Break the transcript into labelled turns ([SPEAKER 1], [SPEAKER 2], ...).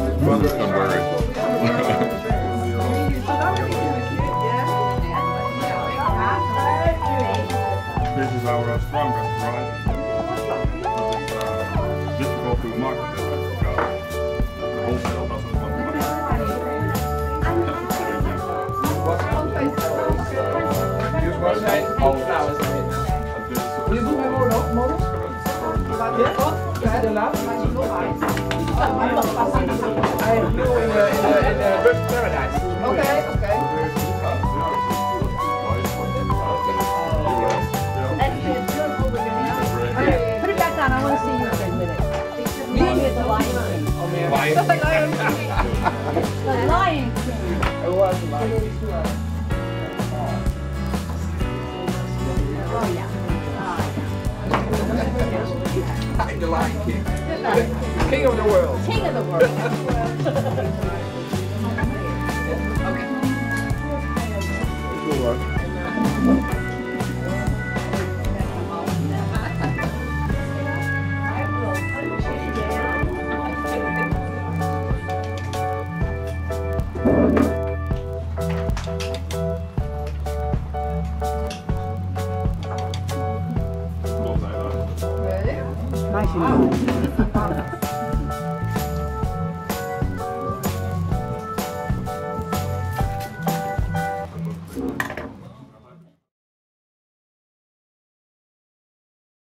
[SPEAKER 1] Don't worry. This is our strongest variety. But it's difficult to market it because wholesale doesn't want to market it.
[SPEAKER 2] Wat zijn alle flowers erin? Je doet mij mooi op, model? Ja? Is het de laatste? I blue in the Bird Paradise. Okay.
[SPEAKER 3] Put it back on. I want to see you again with it. Me with the Lion King. The Lion King.
[SPEAKER 2] It was a lion.
[SPEAKER 3] Oh yeah.
[SPEAKER 2] The Lion King. King of the world.
[SPEAKER 3] King of the world. Nice and